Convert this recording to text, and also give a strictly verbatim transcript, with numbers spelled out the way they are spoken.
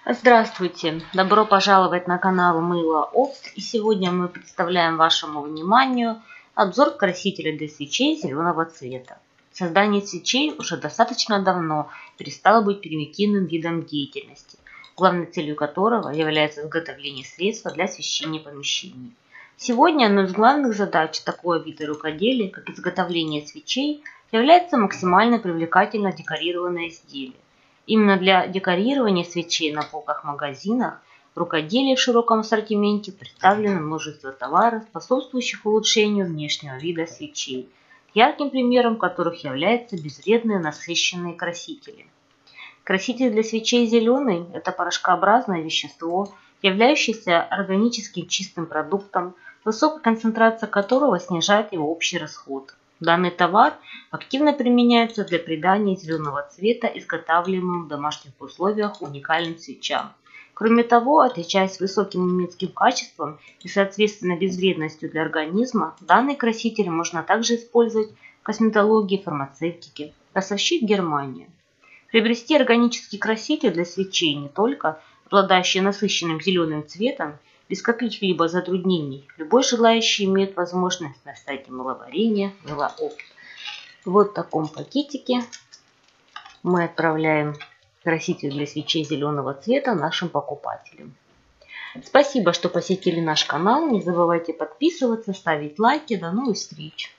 Здравствуйте! Добро пожаловать на канал Мыло Опт. И сегодня мы представляем вашему вниманию обзор красителя для свечей зеленого цвета. Создание свечей уже достаточно давно перестало быть примитивным видом деятельности, главной целью которого является изготовление средства для освещения помещений. Сегодня одной из главных задач такого вида рукоделия, как изготовление свечей, является максимально привлекательно декорированное изделие. Именно для декорирования свечей на полках в магазинах в рукоделии в широком ассортименте представлено множество товаров, способствующих улучшению внешнего вида свечей, ярким примером которых являются безвредные насыщенные красители. Краситель для свечей зеленый – это порошкообразное вещество, являющееся органическим чистым продуктом, высокая концентрация которого снижает его общий расход. Данный товар активно применяется для придания зеленого цвета изготавливаемым в домашних условиях уникальным свечам. Кроме того, отличаясь высоким немецким качеством и, соответственно, безвредностью для организма, данный краситель можно также использовать в косметологии и фармацевтике. Поставщик Германия. Приобрести органический краситель для свечей не только обладающий насыщенным зеленым цветом, без каких-либо затруднений, любой желающий имеет возможность на сайте мыловарения Мыло Опт. Вот в таком пакетике мы отправляем краситель для свечей зеленого цвета нашим покупателям. Спасибо, что посетили наш канал. Не забывайте подписываться, ставить лайки. До новых встреч!